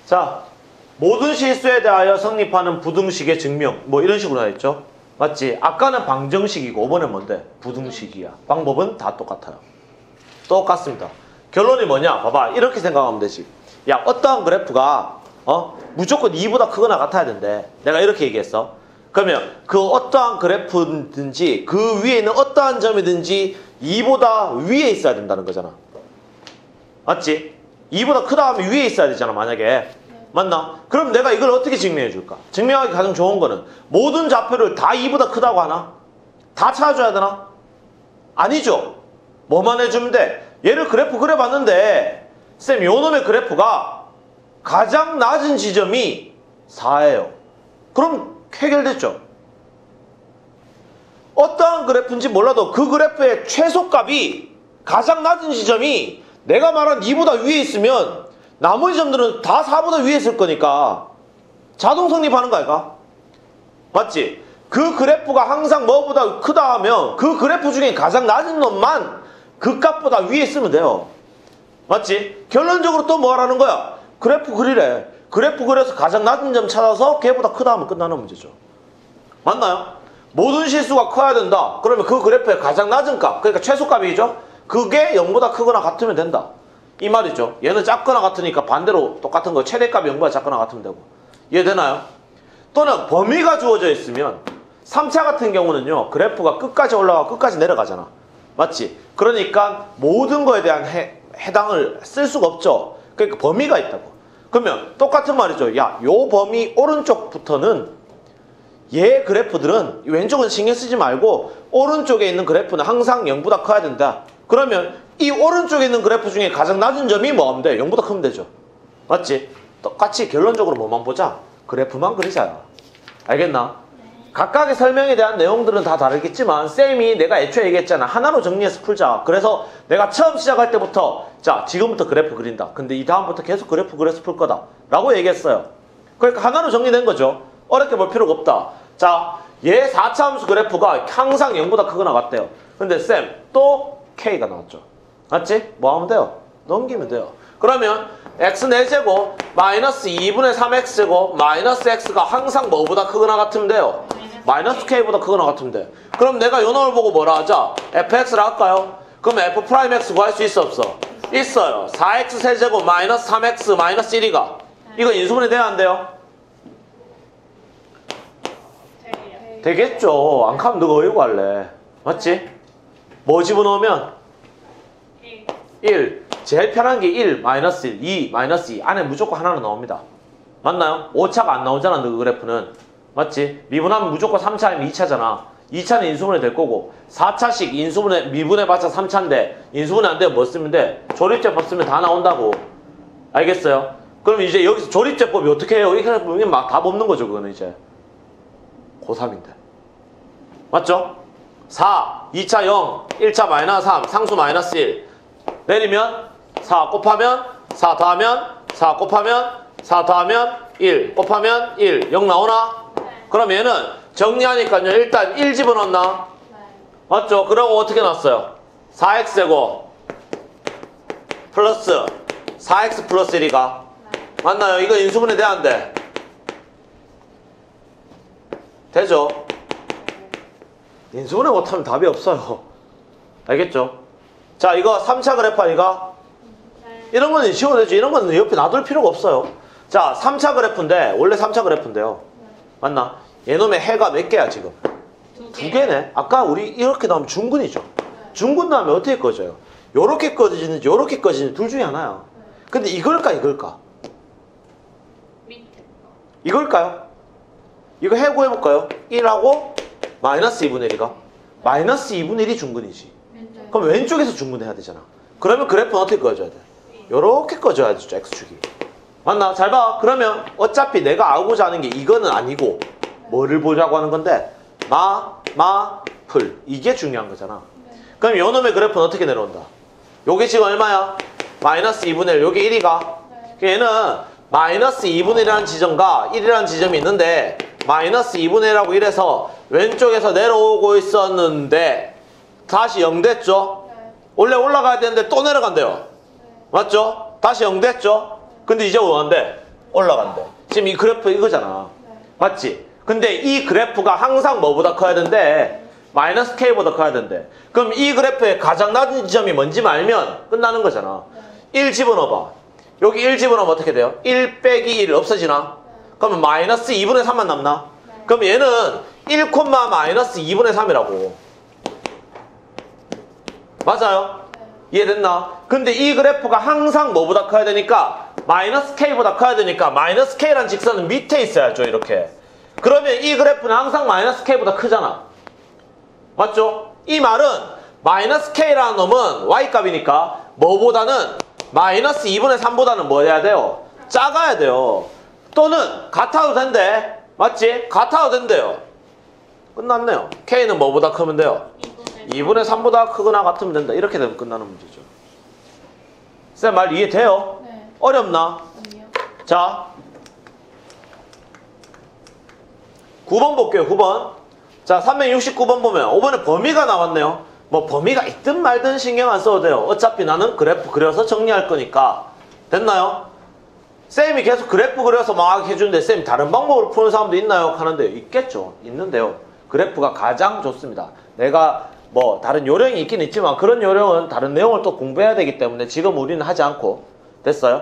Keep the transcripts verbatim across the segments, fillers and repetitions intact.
자, 모든 실수에 대하여 성립하는 부등식의 증명 뭐 이런 식으로 하였죠. 맞지? 아까는 방정식이고 이번엔 뭔데? 부등식이야. 방법은 다 똑같아요. 똑같습니다. 결론이 뭐냐? 봐봐. 이렇게 생각하면 되지. 야, 어떠한 그래프가 어? 무조건 이보다 크거나 같아야 된대. 내가 이렇게 얘기했어. 그러면 그 어떠한 그래프든지 그 위에 있는 어떠한 점이든지 이보다 위에 있어야 된다는 거잖아. 맞지? 이보다 크다 하면 위에 있어야 되잖아, 만약에. 맞나? 그럼 내가 이걸 어떻게 증명해 줄까? 증명하기 가장 좋은 거는 모든 좌표를 다 이보다 크다고 하나? 다 찾아줘야 되나? 아니죠. 뭐만 해주면 돼? 얘를 그래프 그려봤는데 쌤, 요 놈의 그래프가 가장 낮은 지점이 사예요. 그럼 해결됐죠. 어떠한 그래프인지 몰라도 그 그래프의 최소값이 가장 낮은 지점이 내가 말한 이보다 위에 있으면 나머지 점들은 다 사보다 위에 있을 거니까 자동 성립하는 거 아이가? 맞지? 그 그래프가 항상 뭐보다 크다 하면 그 그래프 중에 가장 낮은 놈만 그 값보다 위에 있으면 돼요. 맞지? 결론적으로 또 뭐 하라는 거야? 그래프 그리래. 그래프 그려서 가장 낮은 점 찾아서 걔보다 크다 하면 끝나는 문제죠. 맞나요? 모든 실수가 커야 된다. 그러면 그 그래프의 가장 낮은 값, 그러니까 최소값이죠. 그게 영보다 크거나 같으면 된다. 이 말이죠. 얘는 작거나 같으니까 반대로 똑같은 거 최대값이 영보다 작거나 같으면 되고. 이해되나요? 또는 범위가 주어져 있으면 삼 차 같은 경우는요. 그래프가 끝까지 올라가고 끝까지 내려가잖아. 맞지? 그러니까 모든 거에 대한 해, 해당을 쓸 수가 없죠. 그러니까 범위가 있다고. 그러면 똑같은 말이죠. 야, 요 범위 오른쪽부터는 얘 그래프들은 왼쪽은 신경 쓰지 말고 오른쪽에 있는 그래프는 항상 영보다 커야 된다. 그러면 이 오른쪽에 있는 그래프 중에 가장 낮은 점이 뭐 하면 돼? 영보다 크면 되죠. 맞지? 똑같이 결론적으로 뭐만 보자? 그래프만 그리자. 알겠나? 네. 각각의 설명에 대한 내용들은 다 다르겠지만 쌤이 내가 애초에 얘기했잖아. 하나로 정리해서 풀자. 그래서 내가 처음 시작할 때부터 자, 지금부터 그래프 그린다. 근데 이 다음부터 계속 그래프 그려서 풀 거다. 라고 얘기했어요. 그러니까 하나로 정리된 거죠. 어렵게 볼 필요가 없다. 자, 얘 사 차 함수 그래프가 항상 영보다 크거나 같대요. 근데 쌤, 또 K가 나왔죠. 맞지? 뭐 하면 돼요? 넘기면 돼요. 그러면 x 네 제곱 마이너스 이분의 삼 엑스제곱 마이너스 x가 항상 뭐보다 크거나 같으면 돼요. 마이너스 K보다 크거나 같으면 돼. 그럼 내가 요 놈을 보고 뭐라 하자? 에프엑스를 할까요? 그럼 F 프라임 X 구할 수 있어 없어? 있어요. 사 엑스 세제곱 마이너스 삼 엑스 마이너스 일이가 이거 인수분해 돼야 안 돼요? 되겠죠. 안 가면 너가 왜 구할래? 맞지? 뭐 집어넣으면? 일. 제일 편한 게 일, 마이너스 일, 이, 마이너스 이. 안에 무조건 하나는 나옵니다. 맞나요? 오차가 안 나오잖아, 너 그래프는. 맞지? 미분하면 무조건 삼 차 아니면 이 차잖아. 이 차는 인수분해 될 거고 사 차씩 인수분해, 미분해봤자 삼 차인데 인수분해 안 되면 뭐 쓰면 돼? 조립제법 쓰면 다 나온다고. 알겠어요? 그럼 이제 여기서 조립제법이 어떻게 해요? 이렇게 보면 막 답 없는 거죠, 그거는 이제. 고삼인데. 맞죠? 사, 이 차 영, 일 차 마이너스 삼, 상수 마이너스 일. 내리면 사 곱하면 사 더하면 사 곱하면 사 더하면 일 곱하면 일. 영 나오나? 네. 그럼 얘는 정리하니까요. 일단 일 집어넣나? 네. 맞죠? 그러고 어떻게 났어요? 사 엑스제곱 플러스 사 엑스 플러스 일이가 네. 맞나요? 이거 인수분해 돼야 안 돼? 되죠? 인수분해 못하면 답이 없어요. 알겠죠? 자, 이거 삼 차 그래프 아니가? 네. 이런 거는 지워내죠. 이런 거는 옆에 놔둘 필요가 없어요. 자, 삼 차 그래프인데 원래 삼 차 그래프인데요. 네. 맞나? 얘놈의 해가 몇 개야 지금? 두, 두 개네. 아까 우리 이렇게 나오면 중근이죠. 네. 중근 나오면 어떻게 꺼져요? 요렇게 꺼지는지 요렇게 꺼지는지 둘 중에 하나야. 네. 근데 이걸까 이걸까? 이걸까요? 이거 해고 해볼까요? 일하고 마이너스 이분의 일이가? 마이너스 이분의 일이 중근이지. 그럼 왼쪽에서 중분해야 되잖아. 그러면 그래프는 어떻게 꺼줘야 돼? 요렇게 꺼줘야 되죠, X축이. 맞나? 잘 봐. 그러면 어차피 내가 알고자 하는 게 이거는 아니고 뭐를 보자고 하는 건데 마, 마, 풀. 이게 중요한 거잖아. 그럼 요 놈의 그래프는 어떻게 내려온다? 요게 지금 얼마야? 마이너스 이분의 일. 요게 일이가? 얘는 마이너스 이분의 일이라는 지점과 일이라는 지점이 있는데 마이너스 이분의 일하고 일에서 왼쪽에서 내려오고 있었는데 다시 영 됐죠? 네. 원래 올라가야 되는데 또 내려간대요. 네. 맞죠? 다시 영 됐죠? 네. 근데 이제 뭐한대? 올라간대. 지금 이 그래프 이거잖아. 맞지? 근데 이 그래프가 항상 뭐보다 커야 된대? 마이너스 K보다 커야 된대. 그럼 이 그래프의 가장 낮은 지점이 뭔지 알면 끝나는 거잖아. 일 집어넣어봐. 여기 일 집어넣으면 어떻게 돼요? 일 빼기 일 없어지나? 그러면 마이너스 이분의 삼만 남나? 그럼 얘는 일, 마이너스 이분의 삼이라고. 맞아요? 이해됐나? 근데 이 그래프가 항상 뭐보다 커야 되니까 마이너스 K보다 커야 되니까 마이너스 K라는 직선은 밑에 있어야죠. 이렇게. 그러면 이 그래프는 항상 마이너스 K보다 크잖아. 맞죠? 이 말은 마이너스 K라는 놈은 Y값이니까 뭐보다는 마이너스 이분의 삼보다는 뭐 해야 돼요? 작아야 돼요. 또는 같아도 된대. 맞지? 같아도 된대요. 끝났네요. K는 뭐보다 크면 돼요? 이분의 삼보다 크거나 같으면 된다. 이렇게 되면 끝나는 문제죠. 쌤 말 이해돼요? 네. 어렵나? 아니요. 자, 구 번 볼게요. 구 번. 자, 삼백육십구 번 보면 오 번에 범위가 나왔네요. 뭐 범위가 있든 말든 신경 안 써도 돼요. 어차피 나는 그래프 그려서 정리할 거니까. 됐나요? 쌤이 계속 그래프 그려서 막 해주는데 쌤 다른 방법으로 푸는 사람도 있나요? 하는데요. 있겠죠. 있는데요. 그래프가 가장 좋습니다. 내가 뭐 다른 요령이 있긴 있지만 그런 요령은 다른 내용을 또 공부해야 되기 때문에 지금 우리는 하지 않고. 됐어요?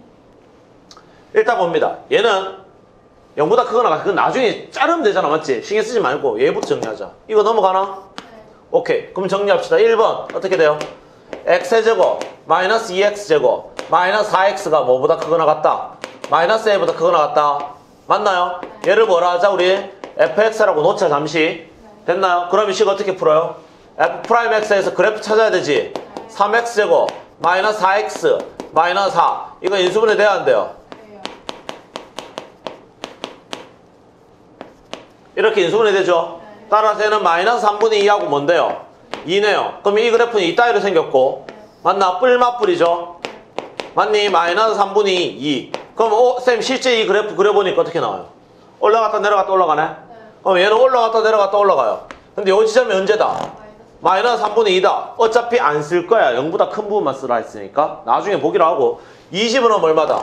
일단 봅니다. 얘는 영보다 크거나 같아. 그건 나중에 자르면 되잖아. 맞지? 신경 쓰지 말고 얘부터 정리하자. 이거 넘어가나? 네. 오케이. 그럼 정리합시다. 일 번 어떻게 돼요? x제곱 마이너스 이 엑스제곱 마이너스 사 엑스가 뭐보다 크거나 같다? 마이너스 a보다 크거나 같다? 맞나요? 네. 얘를 뭐라 하자? 우리 에프엑스라고 놓자 잠시. 됐나요? 그럼 이 식 어떻게 풀어요? f'x에서 그래프 찾아야 되지. 삼 엑스제곱 마이너스 사 엑스 마이너스 사. 이거 인수분해 돼야 안 돼요? 돼요. 이렇게 인수분해 되죠? 네. 따라서 얘는 마이너스 삼분의 이하고 뭔데요? 이네요. 그럼 이 그래프는 이따위로 생겼고. 네. 맞나? 뿔맛뿔이죠? 맞니? 마이너스 삼분의 이. 그럼 어, 쌤 실제 이 그래프 그려보니까 어떻게 나와요? 올라갔다 내려갔다 올라가네? 네. 그럼 얘는 올라갔다 내려갔다 올라가요. 근데 요 지점이 언제다? 마이너스 삼분의 이다. 어차피 안 쓸 거야. 영보다 큰 부분만 쓰라 했으니까. 나중에 보기로 하고. 이 집어넣으면 얼마다?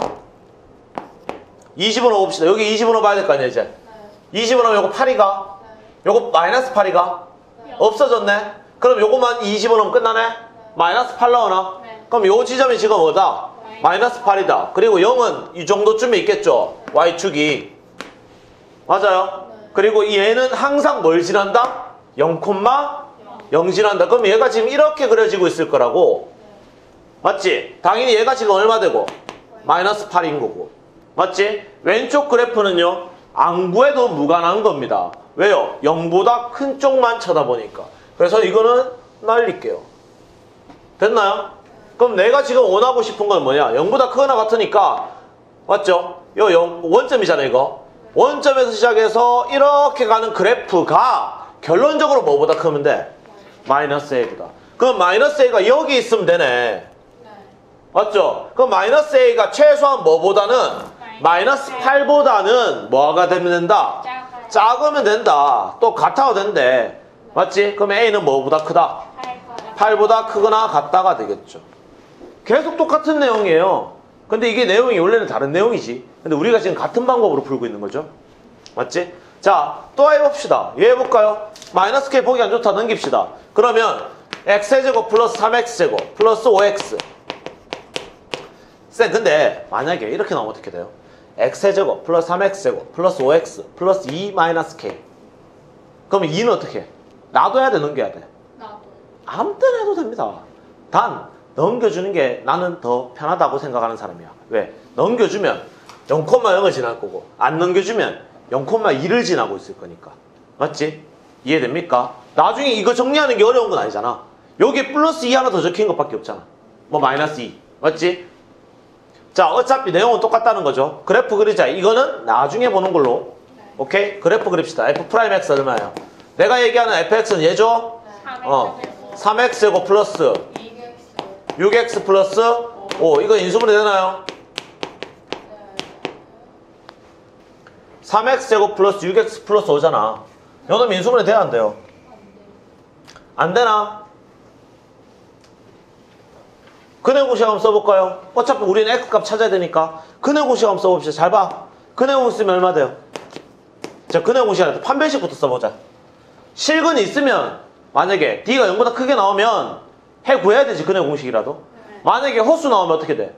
이 집어넣어 봅시다. 여기 이 집어넣어 봐야 될 거 아니야 이제. 네. 이 집어넣으면 요거 팔이가? 네. 요거 마이너스 팔이가? 네. 없어졌네? 그럼 요거만 이 집어넣으면 끝나네? 마이너스 팔 나오나? 네. 그럼 요 지점이 지금 뭐다? 마이너스 팔이다. 그리고 영은 이 정도쯤에 있겠죠? Y축이. 맞아요? 네. 그리고 얘는 항상 뭘 지난다? 영, 영 지난다. 그럼 얘가 지금 이렇게 그려지고 있을 거라고. 맞지? 당연히 얘가 지금 얼마 되고? 마이너스 팔인 거고. 맞지? 왼쪽 그래프는요. 안 구해도 무관한 겁니다. 왜요? 영보다 큰 쪽만 쳐다보니까. 그래서 이거는 날릴게요. 됐나요? 그럼 내가 지금 원하고 싶은 건 뭐냐? 영보다 크거나 같으니까. 맞죠? 요 영, 원점이잖아요 이거. 원점에서 시작해서 이렇게 가는 그래프가 결론적으로 뭐보다 크면 돼? 마이너스 a보다. 그럼 마이너스 a가 여기 있으면 되네. 네. 맞죠? 그럼 마이너스 a가 최소한 뭐보다는 마이너스 팔보다는 뭐가 되면 된다? 작아요. 작으면 된다. 또 같아도 된대. 맞지? 그럼 a는 뭐보다 크다? 팔보다 크거나 같다가 되겠죠. 계속 똑같은 내용이에요. 근데 이게 내용이 원래는 다른 내용이지. 근데 우리가 지금 같은 방법으로 풀고 있는 거죠. 맞지? 자, 또 해봅시다. 얘 해볼까요? 마이너스 k 보기 안 좋다. 넘깁시다. 그러면 x제곱 플러스 삼 엑스제곱 플러스 오 엑스. 쌤, 근데 만약에 이렇게 나오면 어떻게 돼요? x제곱 플러스 삼 엑스제곱 플러스 오 엑스 플러스 이 마이너스 k. 그러면 이는 어떻게 해? 놔둬야 돼? 넘겨야 돼? 나도. 아무 때나 해도 됩니다. 단 넘겨주는 게 나는 더 편하다고 생각하는 사람이야. 왜? 넘겨주면 영, 영을 지날 거고 안 넘겨주면 영, 이를 지나고 있을 거니까. 맞지? 이해됩니까? 나중에 이거 정리하는 게 어려운 건 아니잖아. 여기 플러스 이 하나 더 적힌 것밖에 없잖아. 뭐 마이너스 이. 맞지? 자, 어차피 내용은 똑같다는 거죠. 그래프 그리자. 이거는 나중에 보는 걸로. 오케이? 그래프 그립시다. f'x 얼마예요? 내가 얘기하는 fx는 얘죠? 어, 삼 엑스제곱 플러스 육 엑스 플러스 오. 이거 인수분해 되나요? 삼 엑스제곱 플러스 육 엑스 플러스 오잖아. 이놈 인수분해 돼야 안 돼요? 안 되나? 그 근해 공식 한번 써볼까요? 어차피 우리는 X값 찾아야 되니까 근해 공식 한번 써봅시다. 잘 봐. 근해 공식 쓰면 얼마 돼요? 자, 근해 공식한테 판별식부터 써보자. 실근이 있으면 만약에 D가 영보다 크게 나오면 해 구해야 되지. 근해 공식이라도. 만약에 허수 나오면 어떻게 돼?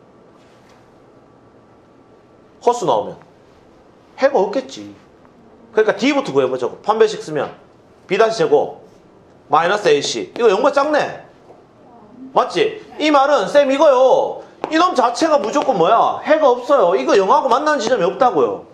허수 나오면 해가 없겠지. 그러니까 D부터 구해보자. 판별식 쓰면 B 다시 제곱 마이너스 에이씨. 이거 영보다 작네. 맞지? 이 말은 쌤 이거요. 이놈 자체가 무조건 뭐야? 해가 없어요. 이거 영하고 만나는 지점이 없다고요.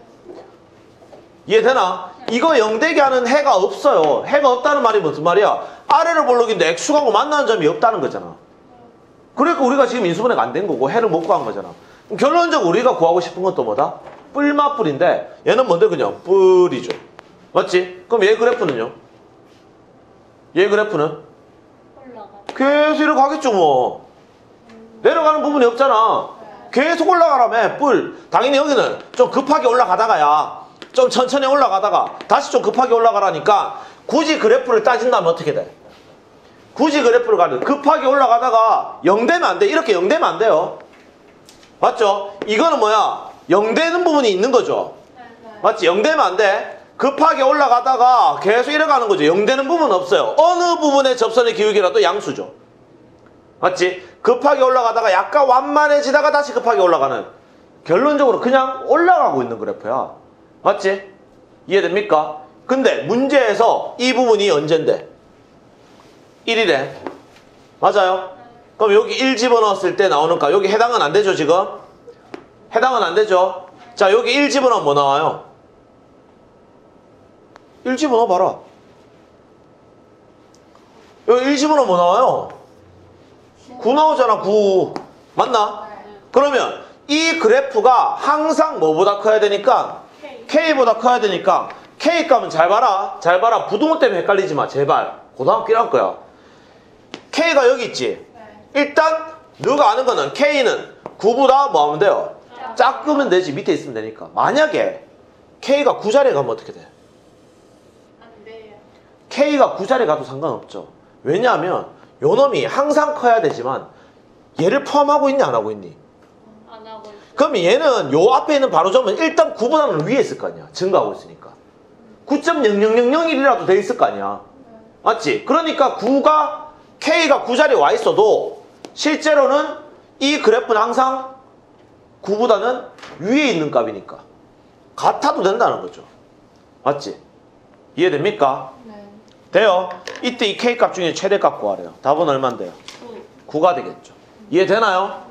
이해되나? 이거 영 되게 하는 해가 없어요. 해가 없다는 말이 무슨 말이야? 아래를 볼록인데 X축하고 만나는 점이 없다는 거잖아. 그러니까 우리가 지금 인수분해가 안 된 거고 해를 못 구한 거잖아. 결론적으로 우리가 구하고 싶은 건 또 뭐다? 뿔마 뿔인데 얘는 뭔데 그냥 뿔이죠. 맞지? 그럼 얘 그래프는요? 얘 그래프는? 계속 이렇게 가겠죠 뭐. 내려가는 부분이 없잖아. 계속 올라가라며. 뿔. 당연히 여기는 좀 급하게 올라가다가야 좀 천천히 올라가다가 다시 좀 급하게 올라가라니까 굳이 그래프를 따진다면 어떻게 돼? 굳이 그래프를 가는 급하게 올라가다가 영 되면 안 돼. 이렇게 영 되면 안 돼요. 맞죠? 이거는 뭐야? 영 되는 부분이 있는 거죠. 맞지? 영 되면 안 돼. 급하게 올라가다가 계속 이래 가는 거죠. 영 되는 부분은 없어요. 어느 부분에 접선의 기울기라도 양수죠. 맞지? 급하게 올라가다가 약간 완만해지다가 다시 급하게 올라가는, 결론적으로 그냥 올라가고 있는 그래프야. 맞지? 이해됩니까? 근데 문제에서 이 부분이 언젠데? 일이래. 맞아요? 그럼 여기 일 집어넣었을 때 나오는 값, 여기 해당은 안 되죠 지금? 해당은 안 되죠? 자, 여기 일 집어넣으면 뭐 나와요? 일 집어넣어 봐라. 여기 일 집어넣으면 뭐 나와요? 구 나오잖아. 구. 맞나? 그러면 이 그래프가 항상 뭐보다 커야 되니까? K보다 커야 되니까 K 값은 잘 봐라. 잘 봐라. 부동호 때문에 헷갈리지 마. 제발. 고등학교 일 할 거야. K가 여기 있지? 일단 너가 아는 거는 K는 구보다 뭐 하면 돼요? 작으면 되지. 밑에 있으면 되니까. 만약에 K가 구 자리에 가면 어떻게 돼? K가 구 자리에 가도 상관없죠. 왜냐하면 요 놈이 항상 커야 되지만 얘를 포함하고 있니 안 하고 있니? 안 하고 있어. 그럼 얘는 요 앞에 있는 바로점은 일단 구보다는 위에 있을 거 아니야. 증가하고 있으니까. 구 점 영영영영일이라도 돼 있을 거 아니야. 맞지? 그러니까 구가 K가 구 자리에 와 있어도 실제로는 이 그래프는 항상 구보다는 위에 있는 값이니까 같아도 된다는 거죠. 맞지? 이해됩니까? 네. 돼요. 이때 이 K값 중에 최대값 구하래요. 답은 얼만데요? 구. 구가 되겠죠. 이해되나요?